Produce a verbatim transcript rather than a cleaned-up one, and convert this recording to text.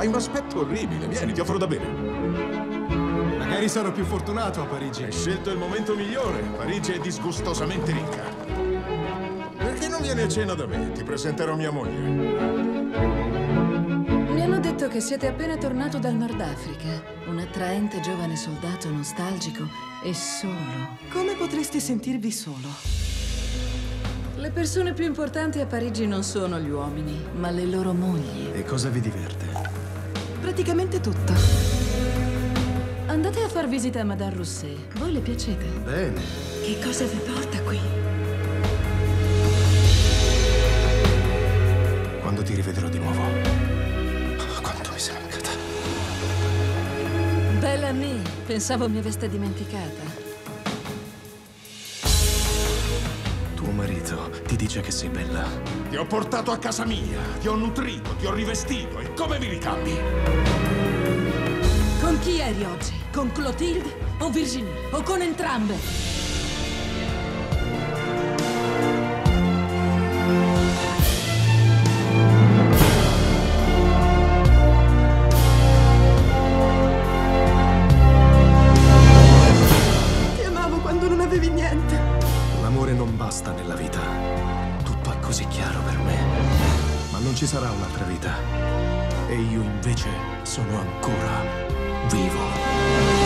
Hai un aspetto orribile. Vieni, ti offro da bere. Magari sarò più fortunato a Parigi. Hai scelto il momento migliore. Parigi è disgustosamente ricca. Perché non vieni a cena da me? Ti presenterò mia moglie. Mi hanno detto che siete appena tornato dal Nord Africa. Un attraente giovane soldato nostalgico e solo. Come potreste sentirvi solo? Le persone più importanti a Parigi non sono gli uomini, ma le loro mogli. E cosa vi diverte? Praticamente tutto. Andate a far visita a Madame Rousset. Voi le piacete? Bene. Che cosa vi porta qui? Quando ti rivedrò di nuovo. Quanto mi sei mancata. Bella me, pensavo mi aveste dimenticata. Tuo marito ti dice che sei bella. Ti ho portato a casa mia, ti ho nutrito, ti ho rivestito. E come mi ricambi? Con chi eri oggi? Con Clotilde o Virginie? O con entrambe? Ti amavo quando non avevi niente. L'amore non basta nella vita. Tutto è così chiaro per me. Ma non ci sarà un'altra vita. E io invece sono ancora vivo.